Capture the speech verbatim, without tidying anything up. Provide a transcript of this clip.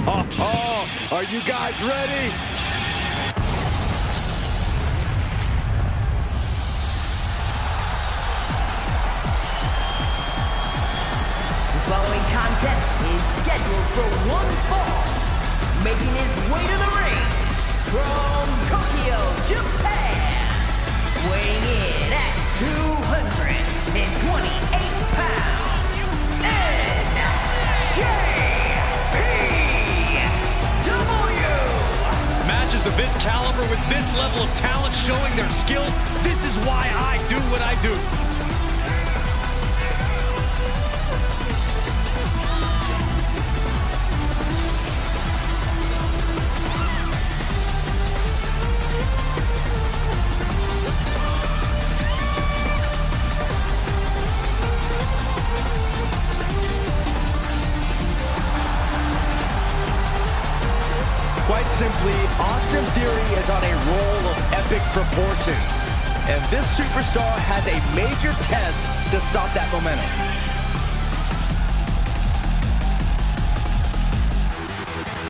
Oh, oh, are you guys ready? The following contest is scheduled for one fall. Making his way to the ring from Tokyo, Japan. Weighing in at two hundred twenty-eight pounds. N J P W! Matches of this caliber with this level of talent showing their skill. This is why I do what I do. Quite simply, Austin Theory is on a roll of epic proportions. And this superstar has a major test to stop that momentum.